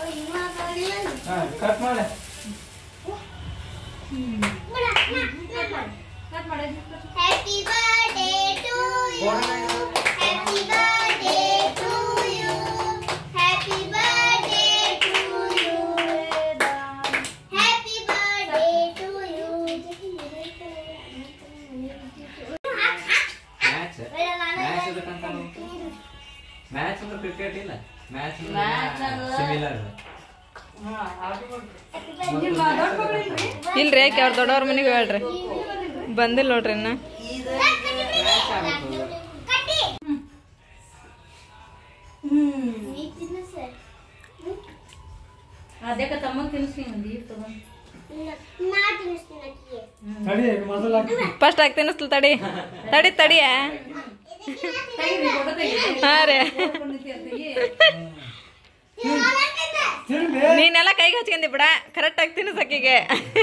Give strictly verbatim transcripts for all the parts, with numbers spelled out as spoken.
Cut ಮಾಡ Happy birthday to you. Happy birthday to you. Happy birthday to you. Happy birthday to you. Match match ಅದಕ್ಕಂತ match ಅಂದ್ರೆ cricket ಇಲ್ಲ match similar ಇಲ್ರಿ ಯಾಕೆ ಅವ್ರ ದೊಡ್ಡವ್ರ ಮನೆಗೆ ಹೇಳ್ರಿ ಬಂದಿಲ್ಲ ನೋಡ್ರಿ ಇನ್ನ ಅದಕ್ಕೆ ತಮ್ಮ ತಿನ್ನಿಸ್ತೀನಿ ಫಸ್ಟ್ ಆಗಿ ತಿನ್ನಿಸ್ಲ ತಡಿ ತಡಿ ತಡಿಯ ಹಾ ರೀ ನೀನೆಲ್ಲ ಕೈಗೆ ಹಚ್ಕೊಂಡಿ ಬಿಡ ಕರೆಕ್ಟ್ ಆಗಿ ತಿನ್ನಿಸಕ್ಕಿಗೆ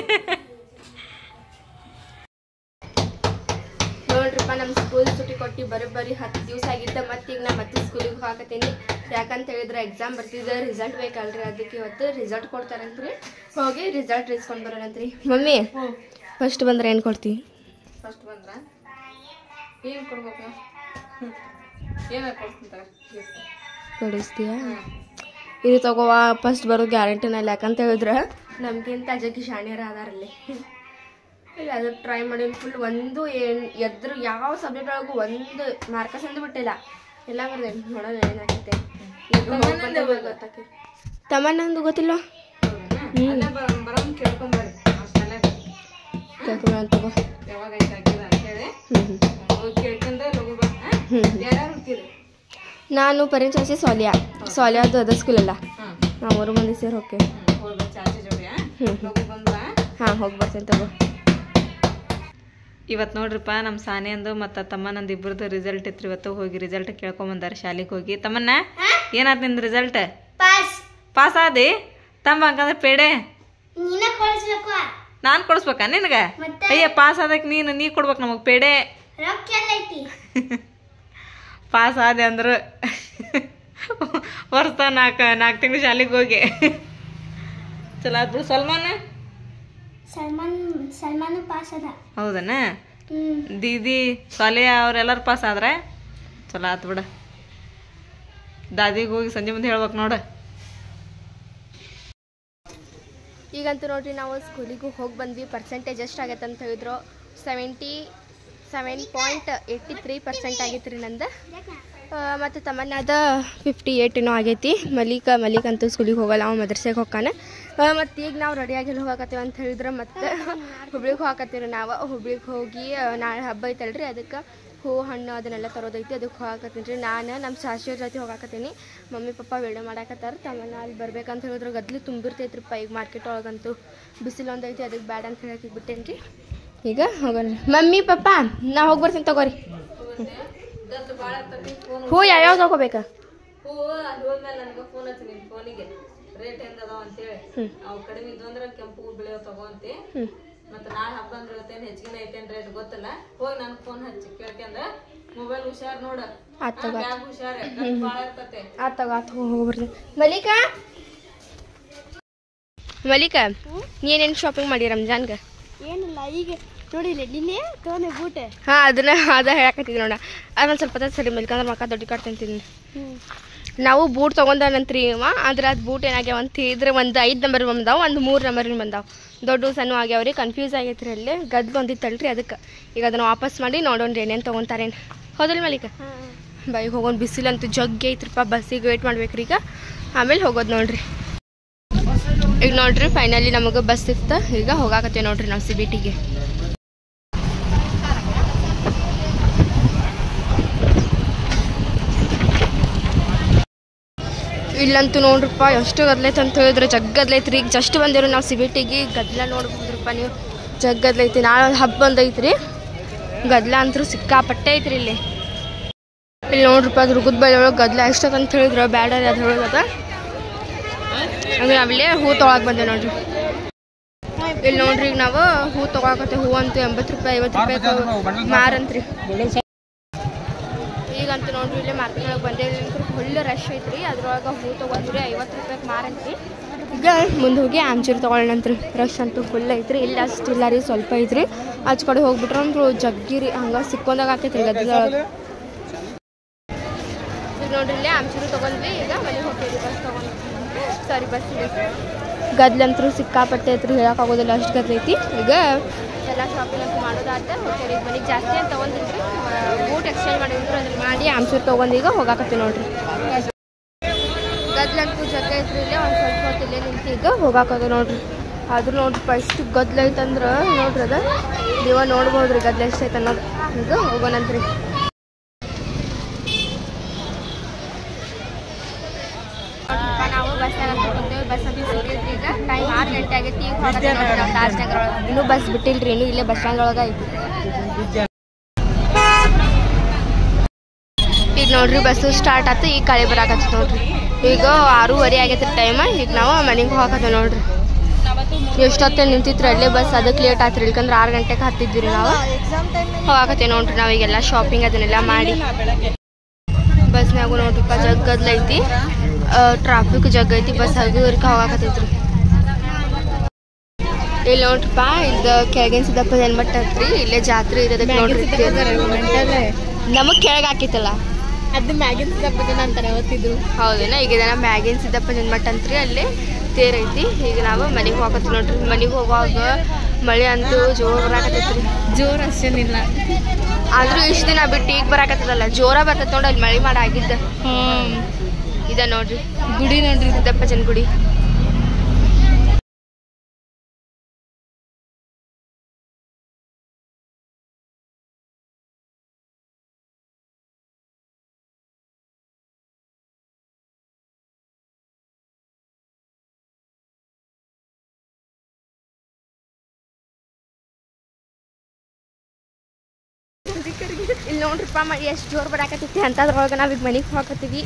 ನೋಡ್ರಿಪ್ಪ ನಮ್ಮ ಸ್ಕೂಲ್ ಸುಟಿ ಕೊಟ್ಟು ಬರೋಬ್ಬರಿ ಹತ್ತು ದಿವಸ ಆಗಿದ್ದ ಮತ್ತೆ ಈಗ ನಾ ಮತ್ತೆ ಸ್ಕೂಲಿಗೆ ಹಾಕತ್ತೀನಿ ಯಾಕಂತ ಹೇಳಿದ್ರೆ ಎಕ್ಸಾಮ್ ಬರ್ತಿದ್ದೆ ರಿಸಲ್ಟ್ ಬೇಕಲ್ರಿ ಅದಕ್ಕೆ ಇವತ್ತು ರಿಸಲ್ಟ್ ಕೊಡ್ತಾರಂತ್ರಿ ಹೋಗಿ ರಿಸಲ್ಟ್ ಇಸ್ಕೊಂಡು ಬರೋಣಂತ್ರಿ ಮಮ್ಮಿ ಫಸ್ಟ್ ಬಂದ್ರೆ ಏನು ಕೊಡ್ತೀವಿ ಫಸ್ಟ್ ಬಂದ್ರ ಏನು ಕೊಡ್ಬೇಕು ಏನಾರು ಕೊಡ್ತೀನಿ ಕೊಡಿಸ್ತೀಯಾ ಇದು ತಗೋವಾ ಫಸ್ಟ್ ಬರೋದು ಗ್ಯಾರಂಟಿನಲ್ಲಿ ಯಾಕಂತ ಹೇಳಿದ್ರೆ ನಮಗಿಂತ ಅಜಕ್ಕೆ ಶಾಣ್ಯರ ಅದಾರಲ್ಲಿ ಇಲ್ಲ ಅದು ಟ್ರೈ ಮಾಡಿ ಫುಲ್ ಒಂದು ಏನು ಎದ್ರ ಯಾವ ಸಬ್ಜೆಕ್ಟ್ ಒಳಗೂ ಒಂದು ಮಾರ್ಕಸ್ ಅಂದು ಬಿಟ್ಟಿಲ್ಲ ಎಲ್ಲ ಬರ್ದೆ ನೋಡೋಣ ಏನಾಗ್ತೈತೆ ಗೊತ್ತಾಕಿ ತಮ್ಮನ್ನಂದು ಗೊತ್ತಿಲ್ಲ ಕೇಳ್ಕೊಂಬ ತಗೋ ನಾನು ಪರಿಂಚಾಸಿ ಸಾಲಿಯಾ ಸಾಲಿಯಾದು ಅದ ಸ್ಕೂಲಲ್ಲ ನಾವು ಮೂರು ಮಂದಿ ಸೇರಿ ಹೋಗ್ಕೆ ಹಾಂ ಹೋಗಿ ಬರ್ತೇನೆ ತಗೋ ಇವತ್ತು ನೋಡ್ರಿಪ್ಪ ನಮ್ಮ ಸಾನಿಯಂದು ಮತ್ತು ತಮ್ಮನಂದು ಇಬ್ಬರದು ರಿಸಲ್ಟ್ ಇತ್ತು ಇವತ್ತು ಹೋಗಿ ರಿಸಲ್ಟ್ ಕೇಳ್ಕೊಂಬಂದಾರ ಶಾಲೆಗೆ ಹೋಗಿ ತಮ್ಮನ್ನ ಏನಾದ ನಿಂದು ರಿಸಲ್ಟ್ ಪಾಸ್ ಆದಿ ತಮ್ಮ ಹಂಗಂದ್ರೆ ಪೇಡೆ ನಾನು ಕೊಡಿಸ್ಬೇಕಾ ನಿನಗೆ ಅಯ್ಯ ಪಾಸ್ ಆದಕ್ಕೆ ನೀನು ನೀ ಕೊಡ್ಬೇಕು ನಮಗೆ ಪೇಡೆ ಪಾಸ್ ಆದೆ ಅಂದ್ರೆ ವರ್ಷ ನಾಲ್ಕು ನಾಲ್ಕು ತಿಂಗಳು ಶಾಲೆಗೆ ಹೋಗಿ ಚಲೋ ಆದ್ಬಿಡು ಸಲ್ಮಾನ್ ಸಲ್ಮಾನ್ ಸಲ್ಮಾನ್ ಪಾಸ್ ಅದ ಹೌದನ ದೀದಿ ಸಾಲೆ ಅವ್ರೆಲ್ಲರೂ ಪಾಸ್ ಆದ್ರೆ ಚಲೋ ಆತು ಬಿಡ ದಾದಿಗೆ ಹೋಗಿ ಸಂಜೆ ಮುಂದೆ ಹೇಳ್ಬೇಕು ನೋಡ ಈಗಂತೂ ನೋಡ್ರಿ ನಾವು ಸ್ಕೂಲಿಗೂ ಹೋಗಿ ಬಂದ್ವಿ ಪರ್ಸೆಂಟೇಜ್ ಎಷ್ಟು ಆಗೈತೆ ಅಂತ ಹೇಳಿದ್ರು seventy seven point eighty three percent ಆಗೈತೆ ರೀ ನಂದು ಮತ್ತು ತಮ್ಮನಾದ ಫಿಫ್ಟಿ ಏಯ್ಟ್ ಏನೋ ಆಗೈತಿ ಮಲಿಕ ಮಲಿಕ್ ಅಂತೂ ಸ್ಕೂಲಿಗೆ ಹೋಗಲ್ಲ ಅವ ಮದ್ರಸೆಗೆ ಹೋಗ್ತಾನೆ ಮತ್ತು ಈಗ ನಾವು ರೆಡಿಯಾಗಿ ಹೋಗಾಕತ್ತೀವಿ ಅಂತ ಹೇಳಿದ್ರೆ ಮತ್ತೆ ಹುಬ್ಳಿಗೆ ಹೋಗಾಕತ್ತೀವಿ ನಾವು ಹುಬ್ಳಿಗೆ ಹೋಗಿ ನಾಳೆ ಹಬ್ಬ ಐತಲ್ರಿ ಅದಕ್ಕೆ ಹೂ ಹಣ್ಣು ಅದನ್ನೆಲ್ಲ ತರೋದೈತಿ ಅದಕ್ಕೆ ಹೋಗಾಕತ್ತೀನಿ ರೀ ನಾನು ನಮ್ಮ ಸಾಸಿವೆ ಜೊತೆ ಹೋಗಾಕತ್ತೀನಿ ಮಮ್ಮಿ ಪಪ್ಪ ವಿಡಿಯೋ ಮಾಡಾಕತ್ತಾರ ತಮ್ಮನ ಅಲ್ಲಿ ಬರ್ಬೇಕಂತ ಹೇಳಿದ್ರೆ ಗದ್ಲಿ ತುಂಬಿರ್ತೈತ್ರಿಪ್ಪ ಈಗ ಮಾರ್ಕೆಟ್ ಒಳಗಂತೂ ಬಿಸಿಲು ಒಂದೈತಿ ಅದಕ್ಕೆ ಬ್ಯಾಡ ಅಂತ ಹೇಳಕ್ಕೆ ಬಿಟ್ಟೇನಿ ರೀ ಈಗ ಹೋಗೋಣ ಮಮ್ಮಿ ಪಪ್ಪ ನಾ ಹೋಗಿ ಬರ್ತೀನಿ ತಗೋರಿ ಹೂ ಯಾವ್ಯಾವ ತಗೋಬೇಕಾ ಹೂ ಅಲ್ಲಿ ಹೋದ್ಮೇಲೆ ನನಗೆ ಫೋನ್ ಹಚ್ಚಿ ನಿಮ್ಮ ಫೋನಿಗೆ ರೇಟ್ ಹೆಂಗೆ ಅದಾವ ಅಂತೇಳಿ ಅವು ಕಡಿಮೆ ಇದ್ವು ಅಂದ್ರೆ ಕೆಂಪು ಹೂ ಬೆಳೆಯೋ ತಗೋಂತಿ ಮತ್ತೆ ನಾಳೆ ಹಬ್ಬ ಅಂದ್ರೆ ಇವತ್ತೇನು ಹೆಚ್ಚಿಗೆ ಐತೇನು ರೇಟ್ ಗೊತ್ತಿಲ್ಲ ಹೋಗಿ ನನ್ಗೆ ಫೋನ್ ಹಚ್ಚಿ ಕೇಳ್ಕೊಂಡ್ರೆ ಮೊಬೈಲ್ ಹುಷಾರ್ ನೋಡ ಬ್ಯಾಗ್ ಹುಷಾರ್ ಭಾಳ ಇರ್ತತೆ ಆತ ತಗೋ ಆತ ಹೋಗಿ ಬರ್ತೀನಿ ಮಲಿಕಾ ಮಲಿಕಾ ನೀನೇನು ಶಾಪಿಂಗ್ ಮಾಡಿ ರಂಜಾನ್ಗೆ ಏನಿಲ್ಲ ಈಗ ನೋಡಿಲ್ಲ ನಿನ್ನೆ ತಗೊಂಡೆ ಬೂಟೆ ಹಾಂ ಅದನ್ನ ಅದ ಹೇಳಕತ್ತಿದ್ದೆ ನೋಡ ಅದೊಂದು ಸ್ವಲ್ಪ ಹೊತ್ತು ಸರಿ ಮಲ್ಕಂದ್ರೆ ಮಕ್ಕ ದೊಡ್ಡ ಕಾಡ್ತಂತೀನಿ ನಾವು ಬೂಟ್ ತೊಗೊಂಡನಂತ್ರಿ ಇವ ಆದ್ರೆ ಅದು ಬೂಟ್ ಏನಾಗ್ಯಾವ ಅಂತ ಇದ್ರೆ ಒಂದು ಐದು ನಂಬರ್ ಬಂದಾವ ಒಂದು ಮೂರು ನಂಬರಿನ ಬಂದಾವ ದೊಡ್ಡ ಸಣ್ಣ ಆಗ್ಯಾವ್ರಿ ಕನ್ಫ್ಯೂಸ್ ಆಗೈತ್ರಿ ಅಲ್ಲಿ ಗದ್ಲು ಒಂದಿತ್ತಲ್ರಿ ಅದಕ್ಕೆ ಈಗ ಅದನ್ನು ವಾಪಸ್ ಮಾಡಿ ನೋಡೋಣ್ರಿ ಏನೇನು ತೊಗೊತಾರೇನು ಹೌದಲ್ಲ ಮಲಿಕ ಬೈ ಹೋಗೋಣ ಬಿಸಿಲಂತೂ ಜಗ್ಗಿ ಐತ್ರಿಪ್ಪ ಬಸ್ಸಿಗೆ ವೇಟ್ ಮಾಡ್ಬೇಕ್ರಿ ಈಗ ಆಮೇಲೆ ಹೋಗೋದು ನೋಡ್ರಿ ಈಗ ನೋಡ್ರಿ ಫೈನಲಿ ನಮಗೆ ಬಸ್ ಇತ್ತು ಈಗ ಹೋಗಾಕತ್ತೇವೆ ನೋಡ್ರಿ ನಾವು ಸಿ ಬಿ ಟಿಗೆ ಇಲ್ಲಂತೂ ನೋಡ್ರಪ್ಪ ಎಷ್ಟು ಗದ್ಲೈತೆ ಅಂತ ಹೇಳಿದ್ರೆ ಜಗ್ಗದ್ಲೈತ್ರಿ ಈಗ ಜಸ್ಟ್ ಬಂದಿರೋ ನಾವು ಸಿ ಬಿ ಟಿಗೆ ಗದ್ಲ ನೋಡ್ಬೋದ್ರಪ್ಪ ನೀವು ಜಗ್ಗದ್ಲೈತಿ ನಾಳೆ ಒಂದು ಹಬ್ಬ ಬಂದೈತ್ರಿ ಗದ್ಲ ಅಂತೂ ಸಿಕ್ಕಾಪಟ್ಟೆ ಐತ್ರಿ ಇಲ್ಲಿ ಇಲ್ಲಿ ನೋಡ್ರಪ್ಪ ಅದು ರುಗದ ಬೈ ಒಳಗೆ ಗದ್ಲ ಎಷ್ಟೊತ್ತು ಅಂತ ಹೇಳಿದ್ರೆ ಬ್ಯಾಡ ಅದು ಹೇಳೋದ ಹಂಗೆ ನಾವಿಲ್ಲೇ ಹೂ ತೊಗೊಳಕ್ಕೆ ಬಂದೆ ನೋಡ್ರಿ ಇಲ್ಲಿ ನೋಡ್ರಿ ಈಗ ನಾವು ಹೂ ತೊಗೊಳಕತ್ತೆ ಹೂ ಅಂತೂ ಎಂಬತ್ತು ರೂಪಾಯಿ ಐವತ್ತು ರೂಪಾಯಿ ಮಾರಂತ್ರಿ ಈಗ ಈಗಂತೂ ನೋಡ್ರಿ ಇಲ್ಲೇ ಮಾರ್ಕೆಟ್ ಒಳಗೆ ಬಂದೇ ಒಳ್ಳೆ ರಶ್ ಐತ್ರಿ. ಅದ್ರೊಳಗೆ ಹೂ ತೊಗೊಂಡ್ರಿ ಐವತ್ತು ರೂಪಾಯಿಗೆ ಮಾರಂತ್ರಿ. ಈಗ ಮುಂದೆ ಹೋಗಿ ಆಮ್ಚೂರು ತೊಗೊಳ್ಳೋಣಂತ್ರಿ. ರಶ್ ಅಂತೂ ಫುಲ್ ಐತ್ರಿ. ಇಲ್ಲಿ ಅಷ್ಟಿಲ್ಲ ರೀ, ಸ್ವಲ್ಪ ಐತ್ರಿ. ಆಚೆ ಕಡೆ ಹೋಗ್ಬಿಟ್ರೆ ಅಂದ್ರು ಜಗ್ಗಿರಿ ಹಂಗೆ ಸಿಕ್ಕೊಂಡಾಗ ಆಕೈತ್ರಿ ಗದ್ದಲೊಳಗೆ. ಈಗ ನೋಡ್ರಿ ಇಲ್ಲೇ ಆಮ್ಚೂರು ತೊಗೊಂಡ್ವಿ. ಈಗ ಮನೆಗೆ ಹೋಗ್ತೀವಿ ಬಸ್ ತೊಗೊಂಡು. ಸಾರಿ ಬಸ್ ಗದ್ಲಂತರೂ ಸಿಕ್ಕಾಪಟ್ಟೆ ಐತ್ರಿ, ಹೇಳೋಕ್ಕಾಗೋದಿಲ್ಲ ಅಷ್ಟು ಗದ್ಲ ಐತಿ. ಈಗ ಎಲ್ಲ ಶಾಪಿಂಗ್ ಅಂತ ಮಾಡೋದಾದ್ರೆ ಹೋಗ್ತೀವಿ. ಈಗ ಮನೆಗೆ ಜಾಸ್ತಿ ಅಂತ ತೊಗೊಂಡಿದ್ರಿ, ಬೂಟ್ ಎಕ್ಸ್ಚೇಂಜ್ ಮಾಡಿದ್ರು ಅದನ್ನ ಮಾಡಿ ಆಮ್ಚೂರು ತೊಗೊಂಡು ಈಗ ಹೋಗಾಕತ್ತೀವಿ ನೋಡ್ರಿ. ಗದ್ಲಂತೂ ಜಗ್ಗ ಐತ್ರಿ. ಇಲ್ಲೇ ಒಂದು ಸ್ವಲ್ಪ ಹೊತ್ತು ಇಲ್ಲೇ ನಿಂತು ಈಗ ಹೋಗಾಕದ ನೋಡ್ರಿ. ಆದ್ರೂ ನೋಡ್ರಿ ಎಷ್ಟು ಗದ್ಲ ಐತಂದ್ರೆ ನೋಡ್ರಿ ಅದ ನೀವ ನೋಡ್ಬೋದ್ರಿ ಗದ್ಲ ಎಷ್ಟು ಐತೆ ಅನ್ನೋದು. ಈಗ ಹೋಗೋಣಂತ್ರಿ. ನಾವು ಬಸ್ನಾಗ ಹೋಗ್ತೇವೆ. ಬಸ್ ಅಂತ ಸಿಗೈತ್ರಿ. ಈಗ ಟೈಮ್ ಆರು ಗಂಟೆ ಆಗೈತಿ. ಈಗ ಹೋಗೋದು ನೋಡ್ರಿ ನಮ್ಮ ತಾಜ್ನಗರ ಒಳಗೆ. ಇನ್ನೂ ಬಸ್ ಬಿಟ್ಟಿಲ್ರಿ, ಇನ್ನೂ ಇಲ್ಲೇ ಬಸ್ ಸ್ಟ್ಯಾಂಡ್ ಒಳಗೆ ಐತಿ. ಈಗ ನೋಡ್ರಿ ಬಸ್ಸು ಸ್ಟಾರ್ಟ್ ಆಯ್ತು. ಈಗ ಕಳೆ ಬರಾಕತ್ತ ನೋಡ್ರಿ. ಈಗ ಆರೂವರೆ ಆಗೈತ್ರಿ ಟೈಮ್. ಈಗ ನಾವು ಮನೆಗೆ ಹೋಗಕತ್ತೇವೆ ನೋಡ್ರಿ. ಎಷ್ಟೊತ್ತೆ ನಿಂತಿತ್ರಿ ಅಲ್ಲೇ ಬಸ್, ಅದಕ್ಕೆ ಲೇಟ್ ಆತ್ರಿ. ಇಲ್ಕಂದ್ರೆ ಆರು ಗಂಟೆಗೆ ಹತ್ತಿದ್ವಿ ನಾವು. ಹೋಗಾಕತ್ತೇವೆ ನೋಡ್ರಿ. ನಾವೀಗೆಲ್ಲ ಶಾಪಿಂಗ್ ಅದನ್ನೆಲ್ಲ ಮಾಡಿ ಬಸ್ನಾಗು ನೋಡ್ರಿಪ್ಪ ಜಗ್ಗದ್ಲ ಐತಿ. ಟ್ರಾಫಿಕ್ ಜಗ್ಗ ಐತಿ. ಬಸ್ ಹಗುರ್ಕ ಹೋಗಾಕತ್ತೈತ್ರಿ. ಇಲ್ಲಿ ನೋಡ್ರಿಪ್ಪ ಇದು ಕೆಳಗಿನ ಸಿದ್ದಪ್ಪ ಜನ್ಮಟ್ಟ ಐತ್ರಿ. ಇಲ್ಲೇ ಜಾತ್ರೆ ಇರೋದಕ್ಕೆ ನೋಡ್ರಿ. ನಮಗೆ ಕೆಳಗೆ ಹಾಕಿತ್ತಲ್ಲ ಅದು ಮ್ಯಾಗಿನ ಸಿದ್ದಪ್ಪ ಜನ ಅಂತಾರೆ ಅವತ್ತಿದ್ರು. ಹೌದೇನಾ? ಈಗ ಇದನ್ನ ಮ್ಯಾಗಿನ ಸಿದ್ದಪ್ಪ ಜನ್ಮಟ್ಟ ಅಂತ್ರಿ. ಅಲ್ಲಿ ತೇರ್ ಐತಿ. ಈಗ ನಾವು ಮನೆಗೆ ಹೋಗತ್ತೀವಿ ನೋಡ್ರಿ. ಮನೆಗೆ ಹೋಗುವಾಗ ಮಳೆ ಅಂತೂ ಜೋರು ಬರಾಕತ್ತೈತ್ರಿ. ಜೋರು ಅಷ್ಟೇನಿಲ್ಲ, ಆದ್ರೂ ಇಷ್ಟು ದಿನ ಬಿಟ್ಟು ಈಗ ಬರಾಕತ್ತದಲ್ಲ ಜೋರ ಬರ್ತೈತೆ ನೋಡಿ. ಅಲ್ಲಿ ಮಳೆ ಮಾಡ ಆಗಿದ್ದ ಹ್ಮ್ ಇದ ನೋಡ್ರಿ ಗುಡಿ ನೋಡ್ರಿ, ಸಿದ್ದಪ್ಪ ಜನ ಗುಡಿ. ಇಲ್ಲಿ ನೋಡ್ರಿಪ್ಪ ಮಳಿ ಎಷ್ಟು ಜೋರು ಬರಾಕತ್ತೈತಿ. ಅಂತದ್ರೊಳಗೆ ನಾವೀಗ ಮನೆಗೆ ಹೋಗತ್ತೀವಿ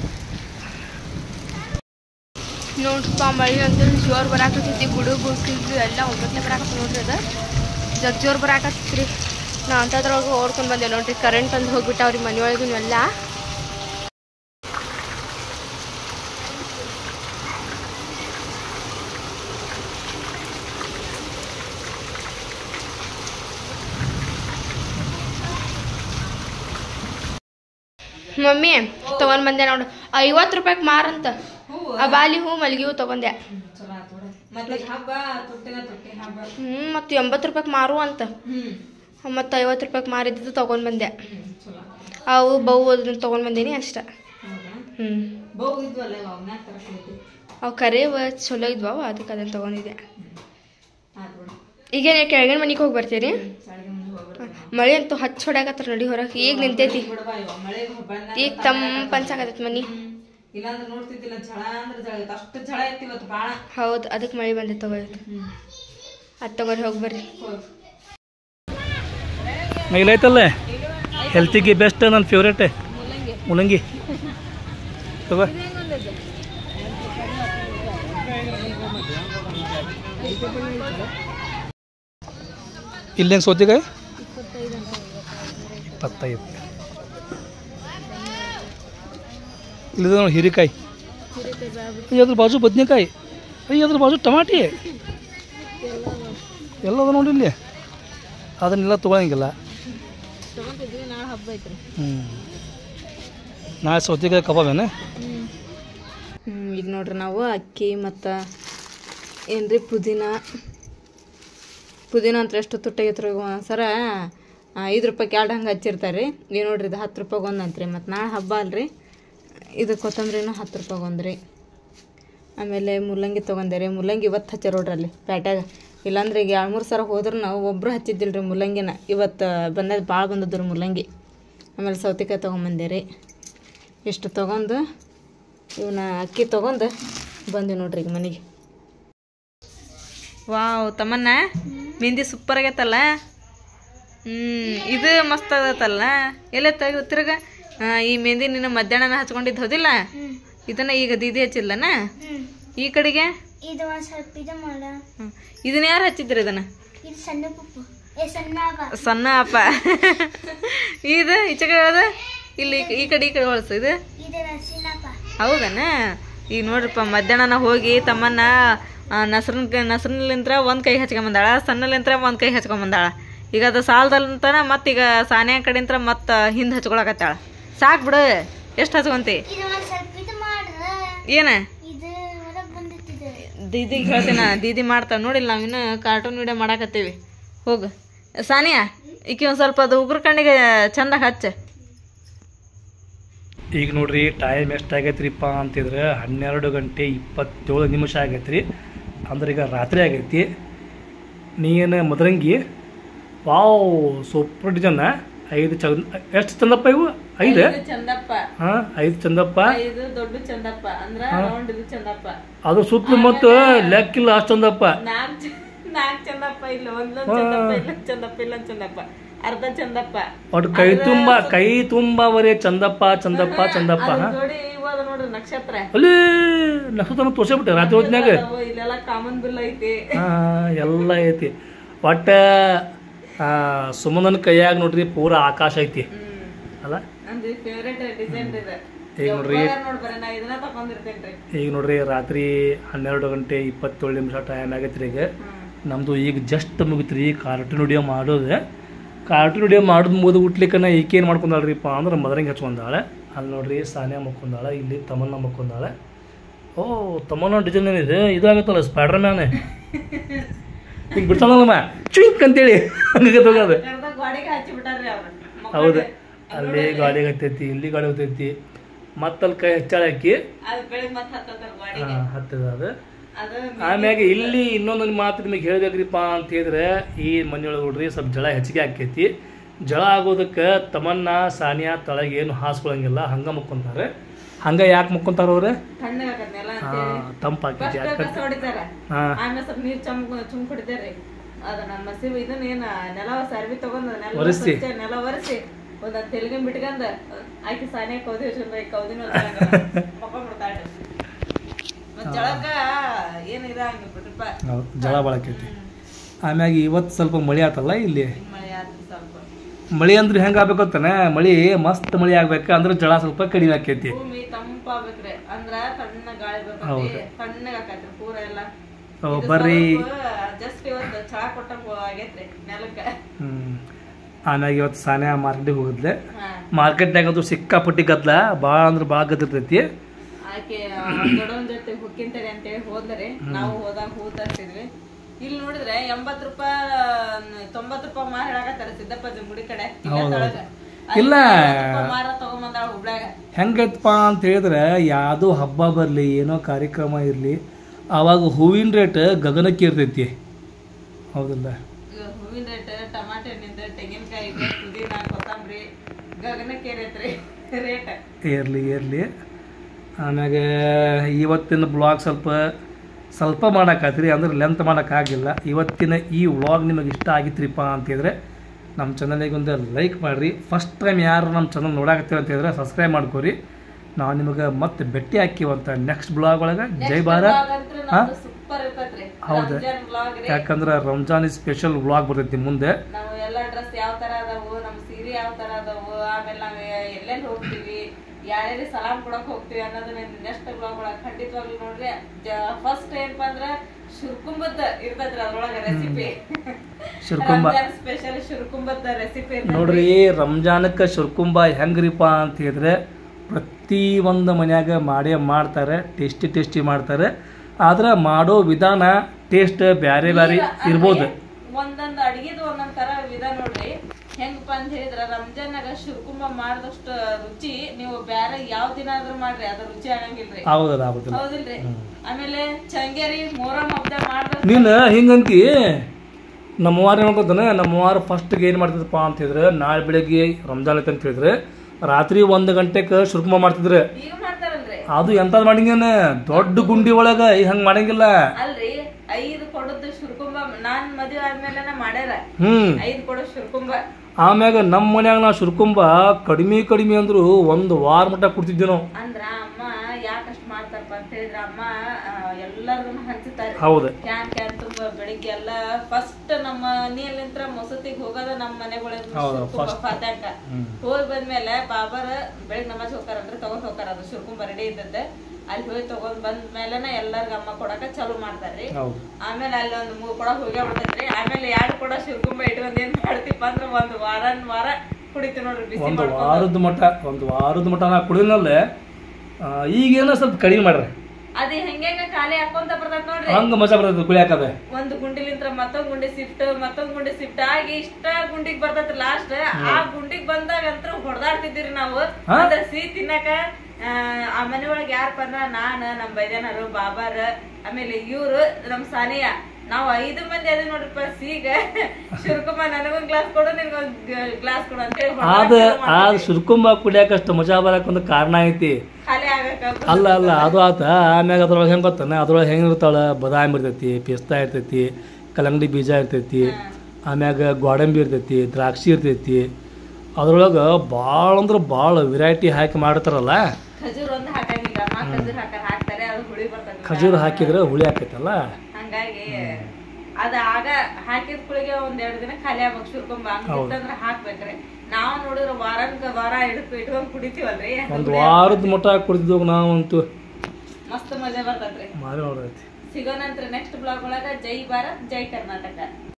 ನೋಡ್ರಿಪ್ಪ. ಮಳಿ ಅಂತೂ ಜೋರು ಬರಾಕತ್ತೈತಿ. ಗುಡುಗು ಸಿಡ್ಲು ಎಲ್ಲ ಒಬ್ಬಕ್ಕೆ ಬರಾಕತ್ತ ನೋಡ್ರಿ. ಅದ ಜಗ್ ಜೋರು ಬರಾಕತ್ತೈತ್ರಿ. ನಾವು ಅಂಥದ್ರೊಳಗೆ ಓಡ್ಕೊಂಡು ಬಂದೇವೆ ನೋಡ್ರಿ. ಕರೆಂಟ್ ಒಂದು ಹೋಗ್ಬಿಟ್ಟವ್ರಿ ಮನೆಯೊಳಗೂ ಎಲ್ಲ. ಮಮ್ಮಿ ತಗೊಂಡ್ ಬಂದೆ ನೋಡು. ಐವತ್ತು ರೂಪಾಯಿಗೆ ಮಾರಂತ ಆ ಬಾಲಿ ಹೂ ಮಲ್ಗಿ ಹೂ ತಗೊಂಡೆ. ಹ್ಮ್ ಮತ್ತು ಎಂಬತ್ತು ರೂಪಾಯಿಗೆ ಮಾರು ಅಂತ. ಮತ್ತು ಐವತ್ತು ರೂಪಾಯಿಗೆ ಮಾರಿದ್ದು ತಗೊಂಡ್ ಬಂದೆ. ಅವು ಬೌ ಅದನ್ನ ತಗೊಂಡ್ ಬಂದೇನಿ ಅಷ್ಟ. ಹ್ಮ್ ಅವು ಕರೇವ ಚಲೋ ಇದ್ವಾವ, ಅದಕ್ಕೆ ಅದನ್ನ ತಗೊಂಡಿದ್ದೆ. ಈಗ ಕೆಳಗಿನ ಮನೆಗೆ ಹೋಗಿ ಬರ್ತೀರಿ. ಮಳೆ ಅಂತೂ ಹಚ್ಚ ಹೊಡ್ಯಾಕತ್ತಾರ ನೋಡಿ ಹೊರಗೆ. ಈಗ ನಿಂತೈತಿ. ಈಗ ತಂಪ ಅನ್ಸಾಕತ್ತೈತಿ ಮನಿ. ಹೌದು, ಅದಕ್ಕೆ ಮಳೆ ಬಂದೈತೆ. ತಗೋರಿ ಅದು ತಗೋರಿ ಹೋಗಿ ಬರ್ರಿ. ಇಲ್ಲೈತಲ್ಲ ಹೆಲ್ತಿಗೆ ಬೆಸ್ಟ್ ನನ್ನ ಫೇವ್ರೇಟ್ ಮುಲ್ಲಂಗಿ ತಗೋ. ಇಲ್ಲೇನು ಸೌತೆಕಾಯಿ ಇಪ್ಪತ್ತೈದು. ಇಲ್ಲದ ನೋಡಿ ಹೀರೆಕಾಯಿ. ಅದ್ರ ಬಾಜು ಬದನೆಕಾಯಿ. ಅಯ್ಯ ಅದ್ರ ಬಾಜು ಟಮಾಟಿ ಎಲ್ಲ ಅದ ನೋಡಿ ಇಲ್ಲಿ. ಅದನ್ನೆಲ್ಲ ತೊಗೊಳಂಗಿಲ್ಲ. ಹ್ಞೂ ನಾಳೆ ಸೌತೆಕಾಯಿ ಕಬಾಬೇನೆ. ಹ್ಞೂ ಈಗ ನೋಡ್ರಿ ನಾವು ಅಕ್ಕಿ ಮತ್ತು ಏನ್ರಿ ಪುದೀನ ಪುದೀನ ಅಂತ ಎಷ್ಟು ತುಟ್ಟಾಗೈತ್ರಿ. ಒಂದ್ಸರ ಐದು ರೂಪಾಯಿಗೆ ಎರಡು ಹಂಗೆ ಹಚ್ಚಿರ್ತಾರೆ ರೀ. ಈಗ ನೋಡ್ರಿ ಇದು ಹತ್ತು ರೂಪಾಯಿಗೆ ಒಂದು ಅಂತ್ರಿ. ಮತ್ತು ನಾಳೆ ಹಬ್ಬ ಅಲ್ರಿ. ಇದು ಕೊತ್ತಂಬರಿನೂ ಹತ್ತು ರೂಪಾಯಿಗೆ ಒಂದು ರೀ. ಆಮೇಲೆ ಮುಲ್ಲಂಗಿ ತೊಗೊಂಡೆ ರೀ. ಮುಲ್ಲಂಗಿ ಇವತ್ತು ಹಚ್ಚಾರ ನೋಡ್ರಿ ಅಲ್ಲಿ ಪ್ಯಾಟ್ಯಾಗ. ಇಲ್ಲಾಂದ್ರೆ ಈಗ ಎರಡು ಮೂರು ಸಲ ಹೋದ್ರೆ ನಾವು ಒಬ್ಬರು ಹಚ್ಚಿದ್ದಿಲ್ಲ ರೀ ಮುಲ್ಲಂಗಿನ. ಇವತ್ತು ಬಂದದ್ದು ಭಾಳ ಬಂದದ್ದು ರೀ ಮುಲ್ಲಂಗಿ. ಆಮೇಲೆ ಸೌತೆಕಾಯಿ ತೊಗೊಂಬಂದೆ ರೀ. ಇಷ್ಟು ತೊಗೊಂಡು ಇವನ್ನ ಅಕ್ಕಿ ತೊಗೊಂಡು ಬಂದೆ ನೋಡ್ರಿ ಈಗ ಮನೆಗೆ. ವಾವ್ ತಮ್ಮನ್ನ ಮೆಹಂದಿ ಸೂಪರ್ ಆಗೈತಲ್ಲ. ಹ್ಞೂ ಇದು ಮಸ್ತ್ ಆಗತ್ತಲ್ಲ. ಎಲ್ಲ ತೆಗ ತಿರ್ಗ ಈ ಮೆಹಂದಿ ನಿನ್ನ ಮಧ್ಯಾಹ್ನ ಹಚ್ಕೊಂಡಿದ್ದು ಹೌದಿಲ್ಲ? ಇದನ್ನ ಈಗ ದೀದಿ ಹಚ್ಚಿಲ್ಲನ ಈ ಕಡೆಗೆ. ಇದನ್ನ ಯಾರು ಹಚ್ಚಿದ್ರಿ? ಇದನ್ನ ಸಣ್ಣ ಅಪ್ಪ. ಇದು ಈಚೆಗೆ ಅದ ಇಲ್ಲಿ ಈ ಕಡೆ ಈ ಕಡೆ ಹೊಳಸು ಇದು ಹೌದನ. ಈಗ ನೋಡ್ರಿಪ್ಪ ಮಧ್ಯಾಹ್ನ ಹೋಗಿ ತಮ್ಮನ್ನ ನಸ್ರನ್ ನಸ್ರನ್ಲಿಂತ್ರ ಒಂದು ಕೈ ಹಚ್ಕೊಂಬಂದಾಳ, ಸಣ್ಣಲಿಂತ್ರ ಒಂದು ಕೈ ಹಚ್ಕೊಂಬಂದಾಳ. ಈಗ ಅದು ಸಾಲದಲ್ಲಂತನ ಮತ್ತೀಗ ಸಾನ್ಯಾ ಕಡೆಂತ್ರ ಮತ್ತೆ ಹಿಂದೆ ಹಚ್ಕೊಳಕತ್ತಾಳ. ಸಾಕು ಬಿಡು, ಎಷ್ಟು ಹಚ್ಕೊಂತಿ ಏನ ದೀದಿಗೆ ಹೇಳ್ತೀನ, ದೀದಿ ಮಾಡ್ತಾವ ನೋಡಿಲ್ಲ ನಾವು ಇನ್ನು ಕಾರ್ಟೂನ್ ವಿಡಿಯೋ ಮಾಡಾಕತ್ತೀವಿ. ಹೋಗು ಸಾನಿಯಾ, ಈಕಿ ಒಂದು ಸ್ವಲ್ಪ ಅದು ಉಗ್ರ ಕಣ್ಣಿಗೆ ಚಂದಾಗ ಹಚ್ಚ. ಈಗ ನೋಡ್ರಿ ಟೈಮ್ ಎಷ್ಟು ಆಗೈತ್ರಿಪ್ಪ ಅಂತಿದ್ರೆ ಹನ್ನೆರಡು ಗಂಟೆ ಇಪ್ಪತ್ತೇಳು ನಿಮಿಷ ಆಗೈತ್ರಿ. ಅಂದ್ರೆ ಈಗ ರಾತ್ರಿ ಆಗೈತಿ. ನೀನು ಮದರಂಗಿ ವಾವ್ ಸೂಪರ್ ಡಿಸೈನ್. ಐದು ಚಂದ ಎಷ್ಟು ಚಂದಪ್ಪ ಇವು? ಐದು ಚಂದಪ್ಪ. ಹಾಂ ಐದು ಚಂದಪ್ಪ. ಐದು ದೊಡ್ಡ ಚಂದಪ್ಪ ಅಂದ್ರ ರೌಂಡ್ ಇದು ಚಂದಪ್ಪ. ಅದು ಸುತ್ತಲೂ ಮತ್ತು ಲೆಕ್ಕಿಲ್ಲ ಅಷ್ಟು ಚಂದಪ್ಪ. ನಾಲ್ಕು ನಾಲ್ಕು ಚಂದಪ್ಪ ಇಲ್ಲ, ಒಂದೊಂದು ಚಂದಪ್ಪ ಇಲ್ಲೊಂದು ಚಂದಪ್ಪ ಇಲ್ಲೊಂದು ಚಂದಪ್ಪ ಅರ್ಧ ಚಂದಪ್ಪ. ಒಟ್ಟು ಕೈ ತುಂಬ ಕೈ ತುಂಬ ಬರೀ ಚಂದಪ್ಪ ಚಂದಪ್ಪ ಚಂದಪ್ಪ. ಜೋಡಿ ಇವಾಗ ನೋಡ್ರಿ ನಕ್ಷತ್ರ ಅಲ್ಲಿ ನಕ್ಷತ್ರ ತೋರ್ಸಬಿಟ್ಟೆ ರಾತ್ರಿ ಹೊತ್ತಿನಾಗ. ಇಲ್ಲೆಲ್ಲ ಕಾಮನ್ ಬಿಲ್ ಐತಿ. ಹಾಂ ಎಲ್ಲ ಐತಿ. ಒಟ್ಟ ಸುಮನನ ಕೈಯಾಗ ನೋಡ್ರಿ ಪೂರ ಆಕಾಶ ಐತಿ ಅಲ್ಲ. ನಂದು ಫೇವರೇಟ್ ಡಿಸೈನ್ ಇದೆ. ಈಗ ನೋಡ್ರಿ ನೋಡ್ಬರ ನಾ ಇದನ್ನ ತಗೊಂಡಿರ್ತೇನ್ರಿ. ಈಗ ನೋಡ್ರಿ ರಾತ್ರಿ ಹನ್ನೆರಡು ಗಂಟೆ ಇಪ್ಪತ್ತೇಳು ನಿಮಿಷ ಟೈಮ್ ಆಗೈತ್ರಿ. ಈಗ ನಮ್ಮದು ಈಗ ಜಸ್ಟ್ ಮುಗಿತ್ರಿ ಕಾರ್ಟೂನ್ ವಿಡಿಯೋ ಮಾಡೋದು. ಕಾರ್ಟೂನ್ ವಿಡಿಯೋ ಮಾಡೋದು ಮುಗಿದು ಹುಟ್ಲಿಕ್ಕನ ಈಕೇನು ಮಾಡ್ಕೊಂಡಾಳ್ರಿಪ್ಪ ಅಂದ್ರೆ ಮದರಂಗಿ ಹಚ್ಕೊಂಡಾಳೆ. ಅಲ್ಲಿ ನೋಡ್ರಿ ಸಾನ್ಯಾ ಮಕ್ಕೊಂದಾಳೆ, ಇಲ್ಲಿ ತಮನ್ನ ಮಕ್ಕೊಂದಾಳೆ. ಓ ತಮನ್ನ ಡಿಸೈನ್ ಏನಿದೆ ಇದು ಆಗತ್ತಲ್ಲ ಸ್ಪೈಡರ್ ಮ್ಯಾನ್. ಹಿಂಗೆ ಬಿಡ್ತಾನಲ್ಲಮ್ಮ ಚುಂಕ್ ಅಂತೇಳಿ ಹಂಗೆ ತಗೋದು. ಹೌದು, ಅಲ್ಲಿ ಗಾಡಿಗೆ ಹತ್ತೈತಿ, ಇಲ್ಲಿ ಗಾಡಿ ಹತ್ತೈತಿ, ಮತ್ತಲ್ಲಿ ಕೈ ಹೆಚ್ಚಾಳ ಹಾಕಿ ಹತ್ತದ ಅದು. ಆಮ್ಯಾಗ ಇಲ್ಲಿ ಇನ್ನೊಂದೊಂದು ಮಾತು ನಿಮಗೆ ಹೇಳ್ಬೇಕ್ರಿಪ್ಪ ಅಂತ ಹೇಳಿದ್ರೆ ಈ ಮನೆಯೊಳಗೆ ನೋಡ್ರಿ ಸ್ವಲ್ಪ ಜಳ ಹೆಚ್ಚಿಗೆ ಆಕೈತಿ. ಜಳ ಆಗೋದಕ್ಕೆ ತಮನ್ನ ಸಾನಿಯಾ ತಳಗೆ ಏನು ಹಾಸ್ಕೊಳಂಗಿಲ್ಲ, ಹಂಗೆ ಮುಕ್ಕೊಂತಾರೆ. ಹಂಗೆ ಯಾಕೆ ಮುಕ್ಕೊಂತಾರ ಅವ್ರೆ? ತಂಪಾಕೈತಿ. ಒರೆಸಿ ನೆಲ ಒರೆಸಿ ಒಂದ್ ತೆಲುಗಿನ ಬಿಟ್ಕಂದ ಆಕಿ ಸಾನಿಯಾ ಕೌದಿ ಕೌದಿನ ಜಳಕ ಏನು ಇದಂಗಿಲ್ಲ, ಜಳ ಬಾಳಕೈತಿ. ಆಮ್ಯಾಗ ಇವತ್ತು ಸ್ವಲ್ಪ ಮಳೆ ಆತಲ್ಲ ಇಲ್ಲಿ. ಮಳೆ ಆತ ಸ್ವಲ್ಪ. ಮಳೆ ಅಂದ್ರೆ ಹೆಂಗೆ ಆಗ್ಬೇಕಂತಾನೆ, ಮಳೆ ಮಸ್ತ್ ಮಳೆ ಆಗ್ಬೇಕು ಅಂದ್ರೆ ಜಳ ಸ್ವಲ್ಪ ಕಡಿಮೆ ಆಕೈತಿ. ಭೂಮಿ ತಂಪಾಗ್ಬೇಕ್ರಿ ಅಂದ್ರ ತಣ್ಣ ಗಾಳಿ ಬರ್ತೈತಿ, ತಣ್ಣಗ ಆಕೈತ್ರಿ ಪೂರ ಎಲ್ಲ. ಬರ್ರಿ ಜಸ್ಟ್ ಇವತ್ತು ಚಹಾ ಕೊಟ್ಟಂಗ ಆಗೈತ್ರಿ ನೆಲಕ್ಕ. ಹ್ಮ್ ಆಮ್ಯಾಗ ಇವತ್ತು ಸಾನ್ಯಾ ಮಾರ್ಕೆಟಿಗೆ ಹೋಗಿದ್ಲೆ. ಮಾರ್ಕೆಟ್ನಾಗ ಅದು ಸಿಕ್ಕಾಪಟ್ಟಿ ಗದ್ಲ, ಭಾಳ ಅಂದ್ರೆ ಭಾಳ ಗದ್ದರ್ತೈತಿ. ಆಕೆ ದೊಡ್ಡವನ್ ಜೊತೆ ಹುಕ್ಕಿಂತೇಳಿ ಅಂತೇಳಿ ಹೋದ್ರಿ. ನಾವು ಹೋದಾಗ ಹೂ ತರ್ಸಿದ್ವಿ. ಇಲ್ಲಿ ನೋಡಿದ್ರೆ ಎಂಬತ್ ರೂಪಾಯಿ ತೊಂಬತ್ ರೂಪಾಯಿ ಮಾರ್ ಹೇಳಕತ್ತಾರ ಸಿದ್ದಪ್ಪಾಜಿ ಗುಡಿ ಕಡೆ. ಇಲ್ಲ ಮಾರ ತಗೊಂಬಂದಾಳ ಹುಬ್ಳ್ಯಾಗ. ಹೆಂಗೈತಪ್ಪ ಅಂತ ಹೇಳಿದ್ರೆ ಯಾವ್ದೋ ಹಬ್ಬ ಬರ್ಲಿ ಏನೋ ಕಾರ್ಯಕ್ರಮ ಇರ್ಲಿ ಅವಾಗ ಹೂವಿನ ರೇಟ್ ಗಗನಕ್ಕೆ ಇರ್ತೈತಿ, ಹೌದಲ್ಲ? ಹೂವಿನ ರೇಟ್ ಟಮಾಟೆ ಹಣ್ಣಿಂದ ತೆಂಗಿನಕಾಯಿ ಪುದೀನ ಕೊತ್ತಂಬರಿ ಗಗನಕ್ಕೆ ಏರೈತ್ರಿ ರೇಟ್. ಏರ್ಲಿ ಏರ್ಲಿ ಆಮ್ಯಾಗ ಇವತ್ತಿನ ಬ್ಲಾಗ್ ಸ್ವಲ್ಪ ಸ್ವಲ್ಪ ಮಾಡೋಕ್ಕಾತ್ರಿ, ಅಂದ್ರೆ ಲೆಂತ್ ಮಾಡೋಕ್ಕಾಗಿಲ್ಲ. ಇವತ್ತಿನ ಈ ವ್ಲಾಗ್ ನಿಮಗೆ ಇಷ್ಟ ಆಗಿತ್ರಿಪ್ಪ ಅಂತಿದ್ರೆ ನಮ್ಮ ಚಾನಲಿಗೆ ಒಂದು ಲೈಕ್ ಮಾಡಿರಿ. ಫಸ್ಟ್ ಟೈಮ್ ಯಾರು ನಮ್ಮ ಚಾನಲ್ ನೋಡಾಕತ್ತೀವಿ ಅಂತ ಹೇಳಿದ್ರೆ ಸಬ್ಸ್ಕ್ರೈಬ್ ಮಾಡ್ಕೊರಿ. ನಾವು ನಿಮಗೆ ಮತ್ತೆ ಭೇಟಿ ಹಾಕಿವಂತ ನೆಕ್ಸ್ಟ್ ಬ್ಲಾಗ್ ಒಳಗೆ. ಜೈ ಭಾರತ್. ಹಾಂ ಹೌದು, ಯಾಕಂದ್ರೆ ರಂಜಾನ್ ಸ್ಪೆಷಲ್ ವ್ಲಾಗ್ ಬರ್ತೈತಿ ಮುಂದೆ. ನಾವು ಎಲ್ಲ ಡ್ರೆಸ್ ಯಾವ ತರ ಅದಾವು, ನಮ್ಮ ಸೀರೆ ಯಾವ ತರ ಅದಾವು, ಆಮೇಲೆ ನಾವು ಎಲ್ಲೆಲ್ಲಿ ಹೋಗ್ತೀವಿ, ಯಾರ್ಯಾರಿಗೆ ಸಲಾಮ್ ಕೊಡಕ್ ಹೋಗ್ತೀವಿ ಅನ್ನೋದನ್ನ ನೆಕ್ಸ್ಟ್ ಬ್ಲಾಗ್ ಒಳಗೆ ಖಂಡಿತವಾಗ್ಲೂ ನೋಡ್ರಿ. ಫಸ್ಟ್ ಏನಪ್ಪ ಅಂದ್ರೆ ಶುರ್ಕುಂಬದ ಇರ್ತೈತ್ರಿ ಅದ್ರೊಳಗೆ ರೆಸಿಪಿ. ಶುರ್ಕುಂಬ ಸ್ಪೆಷಲ್ ಶುರ್ಕುಂಬದ ರೆಸಿಪಿ ನೋಡ್ರಿ. ರಂಜಾನಕ್ಕೆ ಶುರ್ಕುಂಬ ಹೆಂಗ್ರಿಪ್ಪ ಅಂತ ಹೇಳಿದ್ರೆ ಪ್ರತಿ ಒಂದು ಮನ್ಯಾಗ ಮಾಡೇ ಮಾಡ್ತಾರೆ, ಟೇಸ್ಟಿ ಟೇಸ್ಟಿ ಮಾಡ್ತಾರೆ. ಆದ್ರೆ ಮಾಡೋ ವಿಧಾನ ಟೇಸ್ಟ್ ಬ್ಯಾರೆ ಬ್ಯಾರೆ ಇರ್ಬೋದು. ಒಂದೊಂದು ಅಡಿಗೆದು ಒಂದೊಂದ್ ತರ ವಿಧ ನೋಡ್ರಿ. ಹೆಂಗಪ್ಪ ಅಂತ ಹೇಳಿದ್ರ ರಂಜಾನಾಗ ಶುರ್ಕುಂಬ ಮಾಡಿದಷ್ಟು ರುಚಿ ನೀವು ಬ್ಯಾರೆ ಯಾವ ದಿನ ಆದ್ರೂ ಮಾಡ್ರಿ ಅದ್ರ ರುಚಿ ಆಗಂಗಿಲ್ರಿ. ಹೌದಿಲ್ರಿ? ಆಮೇಲೆ ಚಂಗೇರಿ ಮೊಹರಂ ಹಬ್ಬ ಮಾಡ್ದ ನೀನ್ ಹಿಂಗಂತಿ. ನಮ್ಮವಾರ ಏನ್ಕೊತಾನೆ, ನಮ್ಮವಾರ ಫಸ್ಟ್ಗೆ ಏನ್ ಮಾಡ್ತಿದ್ರಪ್ಪ ಅಂತ ಹೇಳಿದ್ರೆ ನಾಳೆ ಬೆಳಗ್ಗೆ ರಂಜಾನ್ ಐತೆ ಅಂತ ಹೇಳಿದ್ರೆ ರಾತ್ರಿ ಒಂದ್ ಗಂಟೆಗೆ ಶುರ್ಕುಂಬ ಮಾಡ್ತಿದ್ರೆ. ಈಗ ಮಾಡ್ತಾರಲ್ರಿ ಅದು ಎಂತದ್ ಮಾಡಂಗೇನ ದೊಡ್ಡ ಗುಂಡಿ ಒಳಗ ಹಂಗ ಮಾಡಂಗಿಲ್ಲ. ಅಲ್ರಿ ಐದು ಕೊಡೋದು ಶುರ್ಕುಂಬ ನಾನ್ ಮದುವೆ ಆದ್ಮೇಲೆ ಮಾಡ್ಯಾರ. ಹ್ಮ್ ಐದು ಕೊಡೋ ಶುರ್ಕುಂಬ. ಆಮ್ಯಾಗ ನಮ್ಮ ಮನ್ಯಾಗ ನಾವು ಶುರ್ಕುಂಬ ಕಡಿಮೆ ಕಡಿಮೆ ಅಂದ್ರು ಒಂದ್ ವಾರ ಮಟ್ಟ ಕೊಡ್ತಿದ್ವಿ ನಾವು. ಅಂದ್ರ ಅಮ್ಮ ಯಾಕಷ್ಟು ಮಾಡ್ತಾರಪ್ಪ ಅಂತ ಹೇಳಿದ್ರ ಅಮ್ಮ ಎಲ್ಲಾರ್ಗು ಹಂಚುತ್ತಾರೆ ಹೌದು ಕ್ಯಾನ್ ಕ್ಯಾನ್ ತುಂಬ ಬೆಳಿಗ್ಗೆ ಎಲ್ಲ ಫಸ್ಟ್ ನಮ್ಮ ಮನೆಯಲ್ಲಿಂತ್ರ ಮಸೂತಿಗೆ ಹೋಗೋದ ನಮ್ಮ ಮನೆಗಳ ಫಾತ್ಯಾಕ ಹೋಗಿ ಬಂದ್ಮೇಲೆ ಬಾಬಾರ ಬೆಳಿಗ್ಗೆ ನಮಾಜ್ ಹೋಗ್ತಾರಲ್ರಿ ತಗೊಂಡ್ ಹೋಗ್ತಾರ ಅದು ಶುರ್ಕುಂಬ ರೆಡಿ ಇದ್ದದ್ದೆ ಅಲ್ಲಿ ಹೋಗಿ ತಗೊಂಡ್ ಬಂದ ಮೇಲೆನ ಎಲ್ಲಾರ್ಗ ಅಮ್ಮ ಕೊಡಕ ಚಾಲು ಮಾಡ್ತಾರ್ರಿ ಆಮೇಲೆ ಅಲ್ಲಿ ಒಂದ್ ಮೂರ್ ಕೊಡ ಹೋಗ್ಯ ಬಿಡ್ತೈತ್ರಿ ಆಮೇಲೆ ಎರಡ್ ಕೊಡ ಶುರ್ಕುಂಬ ಇಟ್ಕೊಂಡ್ ಏನ್ ಮಾಡ್ತಿಪ್ಪ ಅಂದ್ರ ಒಂದ್ ವಾರ ವಾರ ಕುಡಿತೀವಿ ನೋಡ್ರಿ ಬಿಸಿ ಒಂದು ವಾರದ ಮಟ್ಟ ಒಂದು ವಾರದ ಮಟ್ಟ ನಾ ಕುಡಿದ್ನಲ್ಲೇ ಈಗೇನೋ ಸ್ವಲ್ಪ ಕಡಿಮೆ ಮಾಡ್ರಿ ಅದೇ ಹೆಂಗ ಖಾಲಿ ಹಾಕೊಂತ ಬರ್ತೈತ್ ನೋಡ್ರಿ ಹಂಗ ಮಜಾ ಬರ್ತೈತಿ ಕುಳಿಯಾಕದ ಒಂದ್ ಗುಂಡಿಲಿಂತ್ರ ಮತ್ತೊಂದ್ ಗುಂಡಿ ಶಿಫ್ಟ್ ಮತ್ತೊಂದ್ ಗುಂಡಿ ಶಿಫ್ಟ್ ಆಗಿ ಇಷ್ಟ ಗುಂಡಿಗ್ ಬರ್ತೈತಿ ಲಾಸ್ಟ್ ಆ ಗುಂಡಿಗ್ ಬಂದಾಗ ಅಂತ ಹೊಡೆದಾಡ್ತಿದ್ರಿ ನಾವು ಅದ್ರ ಸಿಹಿ ತಿನ್ನಕ ಆ ಮನೆ ಒಳಗ್ ಯಾರ್ ಬಂದ್ರ ನಾನ್ ನಮ್ ಬೈದನರು ಬಾಬಾರ ಆಮೇಲೆ ಇವ್ರು ನಮ್ ಸಾನಿಯಾ ನಾವ್ ಐದು ಮಂದಿ ಅದೇ ನೋಡ್ರಿಪ್ಪ ಸೀಗ ಶುರ್ಕುಂಬ ನನಗೊಂದ್ ಗ್ಲಾಸ್ ಕೊಡು ನಿನ್ಗೊಂದ್ ಗ್ಲಾಸ್ ಕೊಡು ಅಂತ ಅದ ಆ ಶುರ್ಕುಂಬ ಕುಡಿಯಾಕಷ್ಟು ಮಜಾ ಬರಕ್ ಒಂದು ಕಾರಣ ಐತಿ ಖಾಲಿ ಆಗಕ್ಕ ಅಲ್ಲ ಅಲ್ಲ ಅದು ಆತ ಆಮ್ಯಾಗ ಅದ್ರೊಳಗೆ ಹೆಂಗೆ ಗೊತ್ತಾನ ಅದ್ರೊಳಗೆ ಹೆಂಗೆ ಇರ್ತಾಳ ಬದಾಮಿ ಇರ್ತೈತಿ ಪಿಸ್ತಾ ಇರ್ತೈತಿ ಕಲ್ಲಂಗಡಿ ಬೀಜ ಇರ್ತೈತಿ ಆಮ್ಯಾಗ ಗೋಡಂಬಿ ಇರ್ತೈತಿ ದ್ರಾಕ್ಷಿ ಇರ್ತೈತಿ ಅದ್ರೊಳಗೆ ಭಾಳ ಅಂದ್ರೆ ಭಾಳ ವೆರೈಟಿ ಹಾಕಿ ಮಾಡ್ತಾರಲ್ಲ ಖಜೂರ್ ಒಂದ್ ಹಾಕಂಗಿಲ್ಲ ಖಜೂರ್ ಹಾಕ ಹಾಕ್ತಾರೆ ಅದು ಹುಳಿ ಬರ್ತದೆ ಖಜೂರ್ ಹಾಕಿದ್ರೆ ಹುಳಿ ಆಕೈತಲ್ಲ ಹಂಗಾಗಿ ಅದ ಆಗ ಹಾಕಿದ ಕುಳಿಗೆ ಒಂದ್ ಎರಡ್ ದಿನ ಖಾಲಿ ಆಗ್ಬೇಕು ಶುರ್ಕುಂಬ ಹಂಗಿತ್ತಂದ್ರ ಹಾಕ್ಬೇಕ್ರಿ ನಾವ್ ನೋಡಿದ್ರ ವಾರನ್ಕ ವಾರ ಹಿಡ್ಕೊ ಇಟ್ಕೊಂಡ್ ಕುಡಿತೀವಲ್ರಿ ಒಂದ್ ವಾರದ ಮಟ್ಟ ಕುಡಿದ್ವಾಗ ನಾವಂತೂ ಮಸ್ತ್ ಮಜಾ ಬರ್ತೈತ್ರಿ ಮಾರಿ ನೋಡೈತಿ ಸಿಗೋಣಂತ್ರ ನೆಕ್ಸ್ಟ್ ಬ್ಲಾಗ್ ಒಳಗ ಜೈ ಭಾರತ್ ಜೈ ಕರ್ನಾಟಕ.